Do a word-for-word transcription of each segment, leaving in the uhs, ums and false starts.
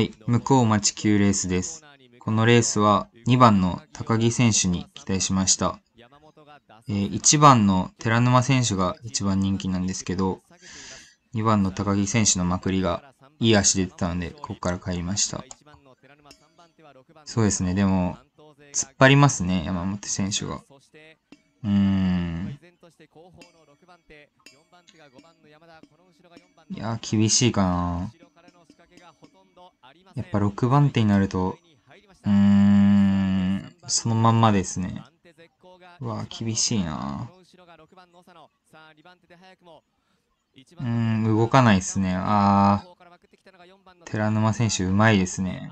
はい、向こう待ちきゅうレースです。このレースはにばんの高木選手に期待しました。えー、いちばんの寺沼選手が一番人気なんですけど、にばんの高木選手のまくりがいい足で出てたので、ここから帰りました。そうですね、でも、突っ張りますね、山本選手が。うーん。いやー、厳しいかな。やっぱろくばん手になると、うーん、そのまんまですね。うわー、厳しいな。うーん、動かないですね。あー、寺沼選手うまいですね。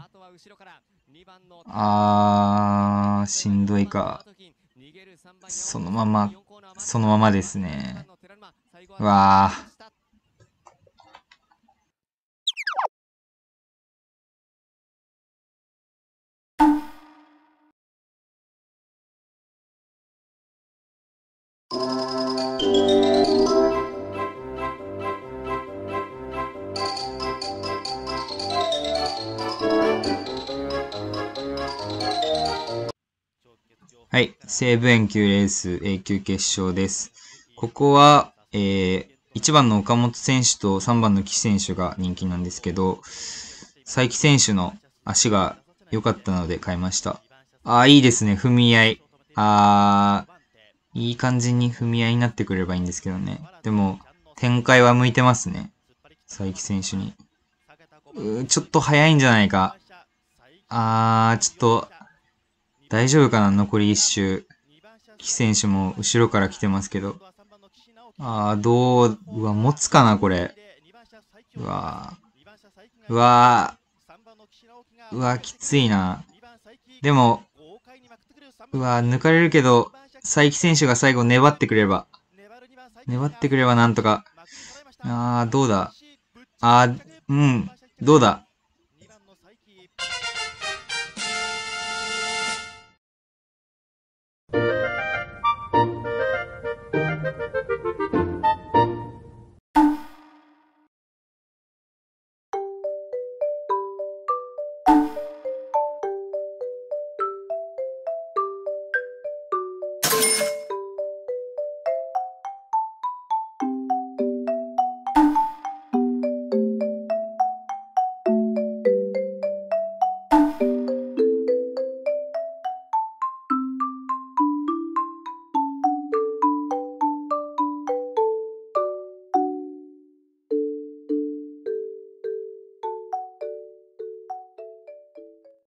あー、しんどいか。そのまま、そのままですね。うわー。はい。西武園球レース A 級決勝です。ここは、えー、いちばんの岡本選手とさんばんの岸選手が人気なんですけど、佐伯選手の足が良かったので買いました。あー、いいですね。踏み合い。あー、いい感じに踏み合いになってくればいいんですけどね。でも、展開は向いてますね。佐伯選手に。うー、ちょっと早いんじゃないか。あー、ちょっと、大丈夫かな残り一周。岸選手も後ろから来てますけど。あー、どう、うわ、持つかなこれ。うわー、うわー、うわー、きついな。でも、うわー、抜かれるけど、佐伯選手が最後粘ってくれれば。粘ってくればなんとか。あー、どうだ。あー、うん、どうだ。